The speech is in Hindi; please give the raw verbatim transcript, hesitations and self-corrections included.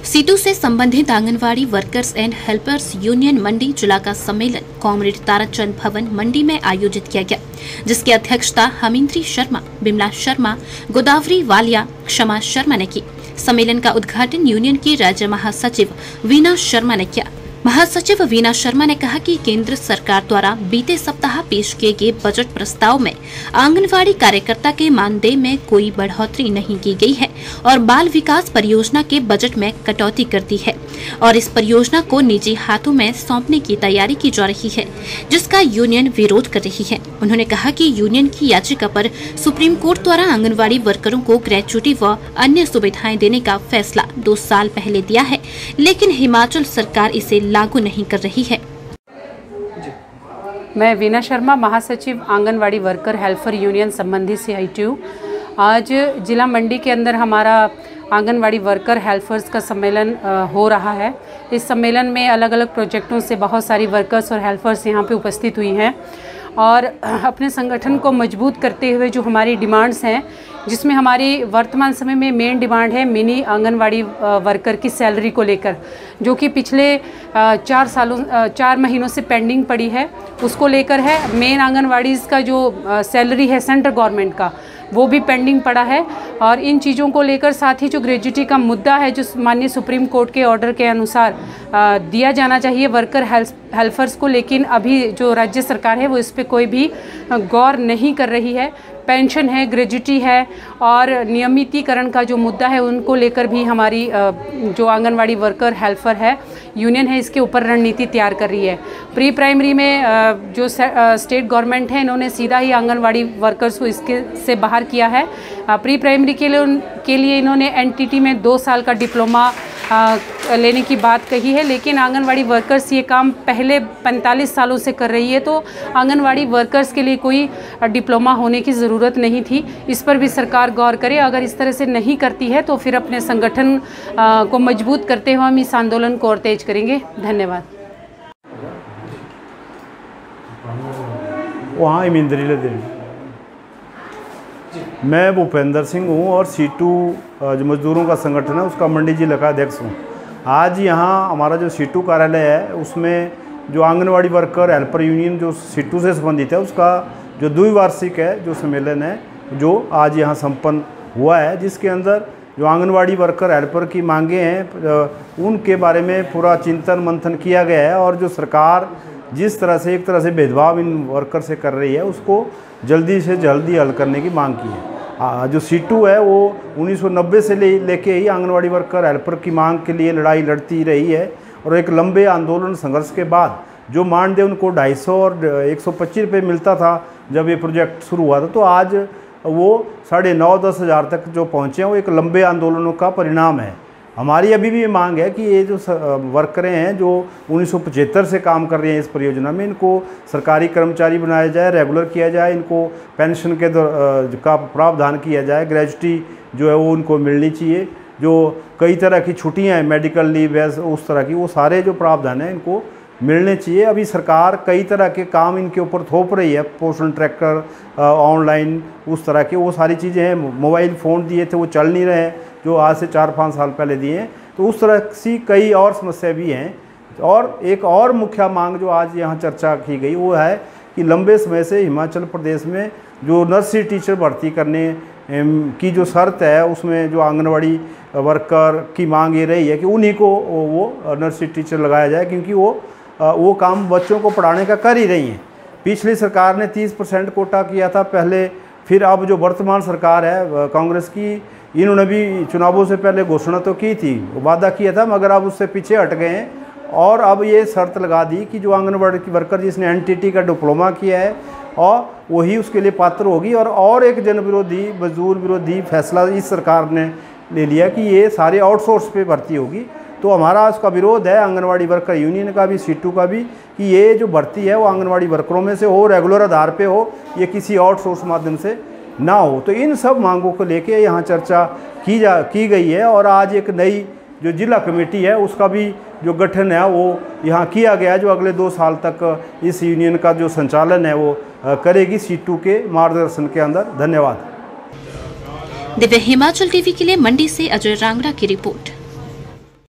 सीटू से संबंधित anganwadi workers and helpers union Mandi जिला का सम्मेलन कॉमरेड ताराचंद भवन मंडी में आयोजित किया गया, जिसकी अध्यक्षता हमींद्री शर्मा, बिमला शर्मा, गोदावरी वालिया, क्षमा शर्मा ने की। सम्मेलन का उद्घाटन यूनियन की राज्य महासचिव वीना शर्मा ने किया। महासचिव वीना शर्मा ने कहा कि केंद्र सरकार द्वारा बीते सप्ताह पेश किए गए बजट प्रस्ताव में आंगनवाड़ी कार्यकर्ता के मानदेय में कोई बढ़ोतरी नहीं की गई है और बाल विकास परियोजना के बजट में कटौती कर दी है और इस परियोजना को निजी हाथों में सौंपने की तैयारी की जा रही है, जिसका यूनियन विरोध कर रही है। उन्होंने कहा कि यूनियन की याचिका पर सुप्रीम कोर्ट द्वारा आंगनवाड़ी वर्करों को ग्रेच्युटी व अन्य सुविधाएं देने का फैसला दो साल पहले दिया है, लेकिन हिमाचल सरकार इसे लागू नहीं कर रही है। मैं वीना शर्मा, महासचिव आंगनवाड़ी वर्कर हेल्पर यूनियन संबंधी से आई टी यू। आज जिला मंडी के अंदर हमारा आंगनवाड़ी वर्कर हेल्पर्स का सम्मेलन हो रहा है। इस सम्मेलन में अलग अलग प्रोजेक्टों से बहुत सारी वर्कर्स और हेल्पर्स यहाँ पे उपस्थित हुई हैं और अपने संगठन को मजबूत करते हुए जो हमारी डिमांड्स हैं, जिसमें हमारी वर्तमान समय में मेन डिमांड है मिनी आंगनवाड़ी वर्कर की सैलरी को लेकर, जो कि पिछले चार सालों चार महीनों से पेंडिंग पड़ी है, उसको लेकर है। मेन आंगनवाड़ीज़ का जो सैलरी है सेंट्रल गवर्नमेंट का, वो भी पेंडिंग पड़ा है और इन चीज़ों को लेकर साथ ही जो ग्रेजुटी का मुद्दा है, जो माननीय सुप्रीम कोर्ट के ऑर्डर के अनुसार आ, दिया जाना चाहिए वर्कर हेल्पर्स को, लेकिन अभी जो राज्य सरकार है वो इस पर कोई भी गौर नहीं कर रही है। पेंशन है, ग्रेजुटी है और नियमितीकरण का जो मुद्दा है, उनको लेकर भी हमारी जो आंगनवाड़ी वर्कर हेल्पर है यूनियन है, इसके ऊपर रणनीति तैयार कर रही है। प्री प्राइमरी में जो स्टेट गवर्नमेंट है, इन्होंने सीधा ही आंगनवाड़ी वर्कर्स को इसके से बाहर किया है। प्री प्राइमरी के लिए के लिए इन्होंने एनटीटी में दो साल का डिप्लोमा लेने की बात कही है, लेकिन आंगनवाड़ी वर्कर्स ये काम पहले पैंतालीस सालों से कर रही है, तो आंगनवाड़ी वर्कर्स के लिए कोई डिप्लोमा होने की ज़रूरत नहीं थी। इस पर भी सरकार गौर करे। अगर इस तरह से नहीं करती है तो फिर अपने संगठन को मजबूत करते हुए हम इस आंदोलन को और तेज करेंगे। धन्यवाद। वहाँ इमिंद्री देवी, मैं भूपेंद्र सिंह हूँ और सीटू जो मजदूरों का संगठन है उसका मंडी जिला का अध्यक्ष हूँ। आज यहाँ हमारा जो सीटू कार्यालय है, उसमें जो आंगनवाड़ी वर्कर हेल्पर यूनियन जो सीटू से संबंधित है, उसका जो द्विवार्षिक है जो सम्मेलन है, जो आज यहाँ संपन्न हुआ है, जिसके अंदर जो आंगनवाड़ी वर्कर हेल्पर की मांगे हैं उनके बारे में पूरा चिंतन मंथन किया गया है और जो सरकार जिस तरह से एक तरह से भेदभाव इन वर्कर से कर रही है, उसको जल्दी से जल्दी हल करने की मांग की है। आ, जो सीटू है वो उन्नीस सौ नब्बे से ले लेके ही आंगनवाड़ी वर्कर हेल्पर की मांग के लिए लड़ाई लड़ती रही है और एक लंबे आंदोलन संघर्ष के बाद जो मानदेय उनको ढाई सौ और एक सौ पच्चीस रुपये मिलता था जब ये प्रोजेक्ट शुरू हुआ था, तो आज वो साढ़े नौ दस हज़ार तक जो पहुँचे हैं, वो एक लंबे आंदोलनों का परिणाम है। हमारी अभी भी ये मांग है कि ये जो वर्करें हैं जो उन्नीस सौ पचहत्तर से काम कर रहे हैं इस परियोजना में, इनको सरकारी कर्मचारी बनाया जाए, रेगुलर किया जाए, इनको पेंशन के का प्रावधान किया जाए, ग्रेजुटी जो है वो उनको मिलनी चाहिए। जो कई तरह की छुट्टियां हैं, मेडिकल लीव है, उस तरह की, वो सारे जो प्रावधान हैं इनको मिलने चाहिए। अभी सरकार कई तरह के काम इनके ऊपर थोप रही है, पोषण ट्रैकर, ऑनलाइन, उस तरह के वो सारी चीज़ें हैं। मोबाइल फ़ोन दिए थे वो चल नहीं रहे हैं, जो आज से चार पाँच साल पहले दिए हैं। तो उस तरह सी कई और समस्या भी हैं। और एक और मुख्य मांग जो आज यहाँ चर्चा की गई वो है कि लंबे समय से हिमाचल प्रदेश में जो नर्सरी टीचर भर्ती करने की जो शर्त है, उसमें जो आंगनवाड़ी वर्कर की मांग ये रही है कि उन्हीं को वो नर्सरी टीचर लगाया जाए, क्योंकि वो वो काम बच्चों को पढ़ाने का कर ही रही हैं। पिछली सरकार ने तीस परसेंट कोटा किया था पहले, फिर अब जो वर्तमान सरकार है कांग्रेस की, इन्होंने भी चुनावों से पहले घोषणा तो की थी, वादा किया था, मगर अब उससे पीछे हट गए हैं और अब ये शर्त लगा दी कि जो आंगनबाड़ी की वर्कर जिसने एनटीटी का डिप्लोमा किया है और वही उसके लिए पात्र होगी। और और एक जन विरोधी, मजदूर विरोधी फैसला इस सरकार ने ले लिया कि ये सारे आउटसोर्स पे भर्ती होगी। तो हमारा उसका विरोध है, आंगनवाड़ी वर्कर यूनियन का भी, सीटू का भी, कि ये जो भर्ती है वो आंगनवाड़ी वर्करों में से हो, रेगुलर आधार पे हो, ये किसी आउटसोर्स माध्यम से ना हो। तो इन सब मांगों को लेके यहाँ चर्चा की जा की गई है और आज एक नई जो जिला कमेटी है उसका भी जो गठन है वो यहाँ किया गया है, जो अगले दो साल तक इस यूनियन का जो संचालन है वो करेगी सीटू के मार्गदर्शन के अंदर। धन्यवाद। दिव्य हिमाचल टीवी के लिए मंडी से अजय रांगड़ा की रिपोर्ट।